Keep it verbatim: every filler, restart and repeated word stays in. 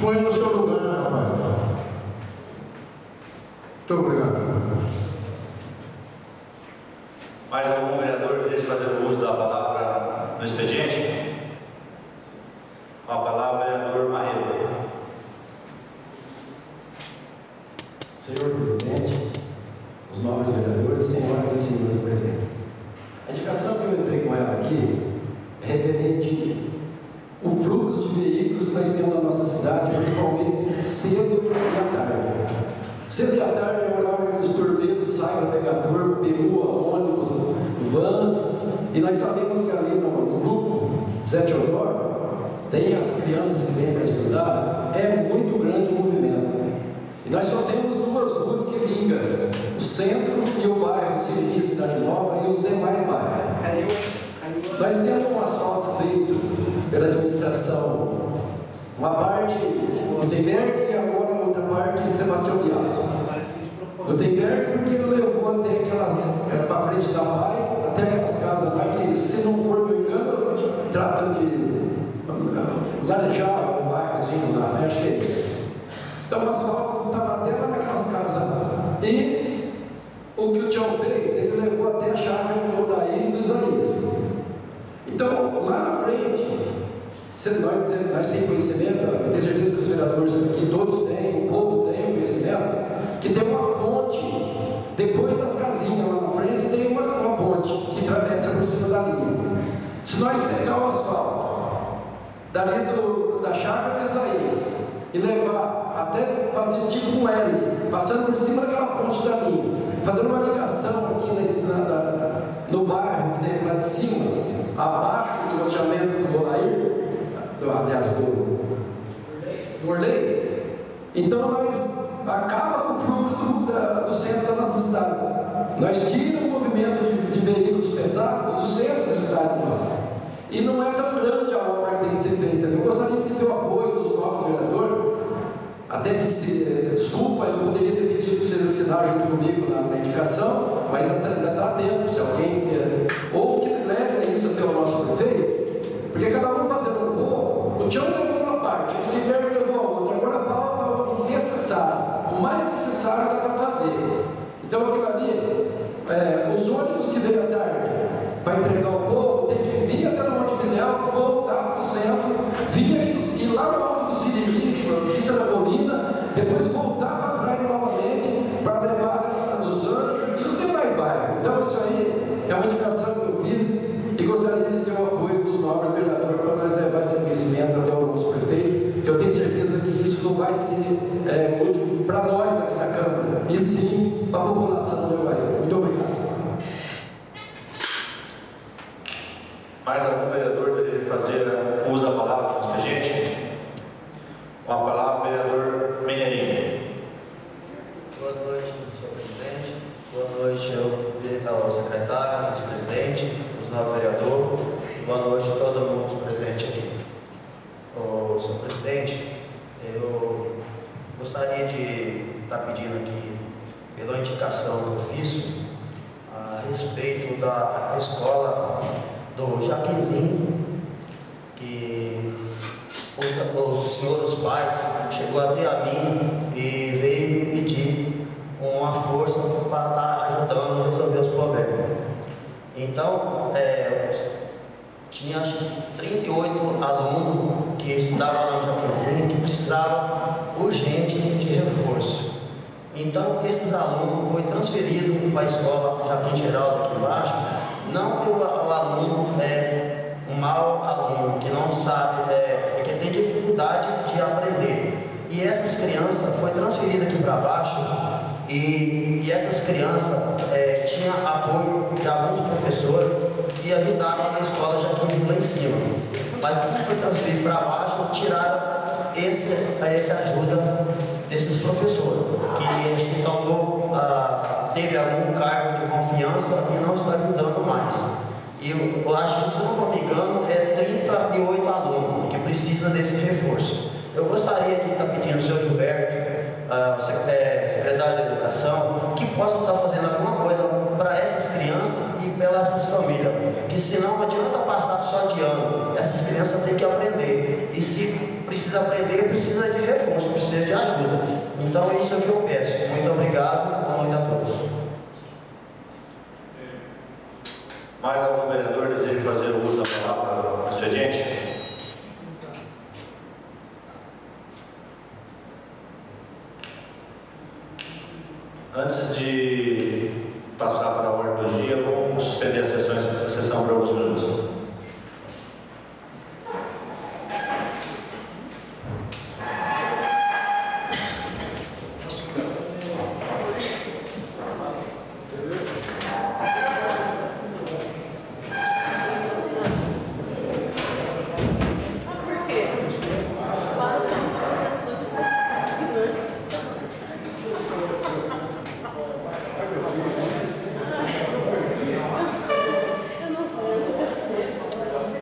Põe no seu lugar, rapaz. Muito obrigado. Mais algum vereador deseja fazer uso da palavra no expediente? Com a palavra, vereador Marrero. Senhor presidente, os nobres vereadores, senhoras e senhores presentes. A indicação que eu entrei com ela aqui é referente ao fluxo de veículos que nós temos na nossa cidade, principalmente cedo e à tarde. Cedo e à tarde é o horário que os torneiros saem para pegar turma, perua, ônibus, vans, e nós sabemos que ali no, no grupo Zé Teodoro tem as crianças que vêm para estudar, é muito grande o movimento. E nós só temos duas ruas que ligam o centro e o bairro Siriri, Cidade Nova e os demais bairros. Caiu, caiu. Nós temos um asfalto feito pela administração, uma parte no Temberg e agora a outra parte em Sebastião Biaso. No Temberg porque ele levou até aquela, para frente da Pai, até aquelas casas lá que, se não for me engano, tratam de laranjar o bairrozinho lá, né? Acho que é isso. Então o asfalto estava até lá naquelas casas lá. E o que o Tião fez, ele levou até a chácara do Odair e do Isaías. Então, lá na frente, se nós, nós temos conhecimento, eu tenho certeza que os vereadores aqui todos têm, o povo tem o conhecimento, que tem uma ponte, depois das casinhas lá na frente, tem uma, uma ponte que atravessa por cima da linha. Se nós pegar o asfalto dali do, da chácara do Isaías e levar até fazer tipo um L, passando por cima daquela ponte da linha, fazendo uma ligação aqui na, na, no bairro, que tem lá de cima, abaixo do loteamento do Olair, do, aliás, do, do Orley. Então nós acaba com o fluxo do, da, do centro da nossa cidade. Nós tiramos o movimento de, de veículos pesados do centro da cidade nossa. E não é tão grande a obra que tem que ser feita. Eu gostaria de ter o apoio dos novos vereadores. Até que se, desculpa, eu poderia ter pedido para você assinar junto comigo na, na indicação, mas ainda está tempo, se alguém quer, ou que leve isso até o nosso prefeito, porque cada um fazendo um pouco, o Tião levou uma parte, o Tiberto levou a outra, agora falta o necessário, o mais necessário dá para fazer. Então aquilo ali, é, os ônibus que vêm à tarde para entregar o povo, tem que vir até no Monte Pinel, voltar para o centro, vir aqui e lá no alto do Siriri, pista da colina, depois voltar para trás novamente para levar a dos Anjos e os demais bairros. Então isso aí é uma indicação que eu fiz e gostaria de ter o apoio dos nobres vereadores para nós levar esse conhecimento até o nosso prefeito, que eu tenho certeza que isso não vai ser é, útil para nós aqui na Câmara, e sim para a população do bairro. Muito obrigado. Mais algum vereador deseja fazer uso da palavra no expediente? Com a palavra, vereador Mineirinho. Boa noite, senhor presidente. Boa noite ao secretário, ao vice-presidente, aos novos vereadores. Boa noite a todo mundo presente aqui. Ô, senhor presidente, eu gostaria de estar pedindo aqui, pela indicação do ofício, a respeito da escola do Jaquezinho, que os, os senhores pais chegou até a mim e veio me pedir uma força para estar ajudando a resolver os problemas. Então, é, tinha acho que trinta e oito alunos que estudavam lá no Jaquezinho que precisavam urgente de reforço. Então, esses alunos foram transferidos para a escola Joaquim Geraldo aqui embaixo. Não que o, o aluno é um mau aluno, que não sabe, é, é que tem dificuldade de aprender. E essas crianças foram transferidas aqui para baixo e, e essas crianças é, tinham apoio de alguns professores que ajudavam na escola Jaquim lá em cima. Mas quando foi transferido para baixo, tiraram esse, essa ajuda desses professores, que a gente tomou, ah, teve algum cargo de confiança e não está ajudando mais. E eu, eu acho que, se não for me engano, é trinta e oito alunos que precisam desse reforço. Eu gostaria de estar pedindo ao senhor Gilberto, ah, secretário da Educação, que possa estar fazendo alguma coisa para essas crianças e pelas essas famílias, que senão não adianta passar só de ano. Essas crianças têm que aprender, e se precisa aprender, precisa de reforço. Então é isso que eu peço. Muito obrigado, boa noite a todos. Mais algum vereador deseja fazer o uso da palavra no expediente? Antes de passar para a ordem do dia, vamos suspender a sessão, a sessão por alguns minutos.